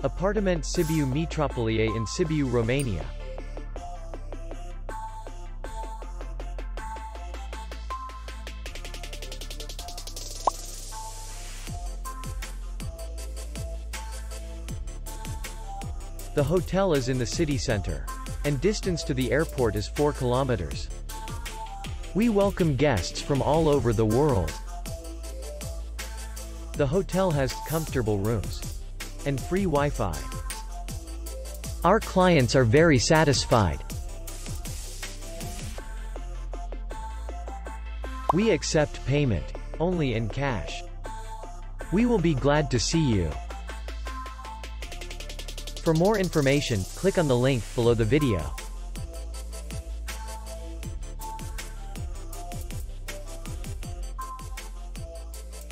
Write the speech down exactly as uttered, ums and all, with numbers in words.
Apartament Sibiu Mitropoliei in Sibiu, Romania. The hotel is in the city center, and distance to the airport is four kilometers. We welcome guests from all over the world. The hotel has comfortable rooms and free Wi-Fi. Our clients are very satisfied. We accept payment only in cash. We will be glad to see you. For more information, click on the link below the video.